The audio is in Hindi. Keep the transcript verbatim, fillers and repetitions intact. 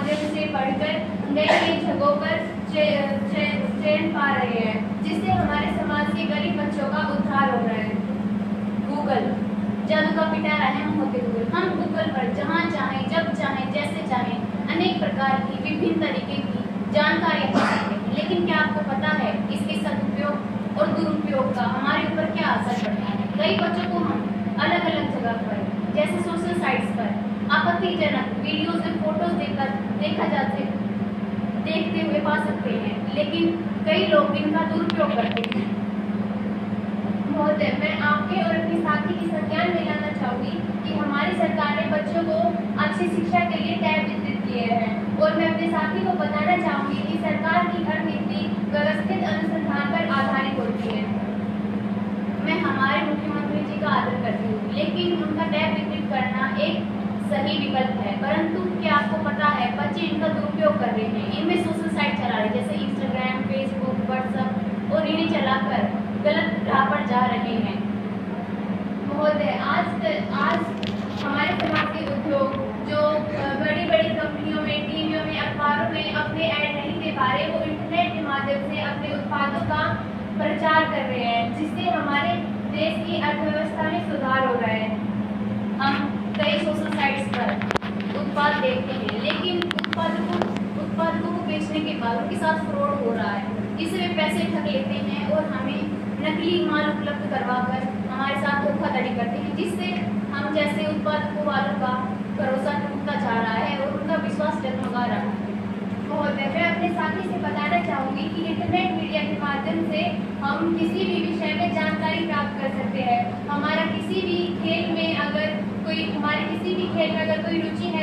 माध्यम से पढ़कर नई नई जगहों पर चयन पा रहे हैं, जिससे हमारे समाज के गरीब बच्चों का उद्धार हो रहा है। गूगल जादू का पिटारा है, हम होते गूगल। हम गूगल पर जहाँ चाहें, जब चाहें, जैसे चाहें अनेक प्रकार की विभिन्न तरीके की जानकारी पा सकते हैं। लेकिन क्या आपको पता है इसके सदुपयोग और दुरुपयोग का हमारे ऊपर क्या असर पड़ता है? कई बच्चों को हम अलग अलग जगह पर जैसे सोशल साइट्स पर आपत्तिजनक वीडियोस और फोटोज देखकर देखा जाते देखते हुए पा सकते हैं, लेकिन कई लोग इनका दुरुपयोग करते हैं। महोदय, मैं आपके और अपने साथी की संज्ञान में लाना चाहूँगी कि हमारी सरकार ने बच्चों को अच्छी शिक्षा के लिए टैब वितरित किए हैं, और मैं अपने साथी को बताना चाहूँगी कि सरकार की हर नीति व्यवस्थित अनुसंधान पर आधारित होती है। मैं हमारे मुख्यमंत्री जी का आदर करती हूँ, लेकिन उनका टैब वितरित करना एक सही विकल्प है, परंतु क्या आपको पता है बच्चे इनका दुरुपयोग कर रहे हैं। इनमें सोशल साइट चला रहे जैसे इंस्टाग्राम, फेसबुक, व्हाट्सएप और इन्हें चलाकर गलत राह पर जा रहे हैं। महोदय, आज आज हमारे समाज के उद्योग जो बड़ी बड़ी कंपनियों में, टीवियों में, अखबारों में अपने ऐड नहीं दे पा रहे, वो इंटरनेट के माध्यम से अपने उत्पादों का प्रचार कर रहे हैं, जिससे हमारे देश की अर्थव्यवस्था में सुधार हो रहा है। हम कई सोशल साइट्स पर उत्पाद देखते हैं, लेकिन उत्पादकों उत्पादकों को बेचने के बाद उनके साथ फ्रॉड हो रहा है। इससे वे पैसे ठग लेते हैं और हमें नकली माल उपलब्ध करवाकर हमारे साथ धोखाधड़ी करते हैं, जिससे हम जैसे उत्पादकों वालों का भरोसा टूटता जा रहा है और उनका विश्वास डगमगा रहा है। महोदय, मैं अपने साथी से बताना चाहूँगी कि इंटरनेट मीडिया के माध्यम से हम किसी भी विषय में जानकारी प्राप्त कर सकते हैं। हमारा किसी भी खेल में अगर कोई हमारे किसी भी खेल में अगर कोई रुचि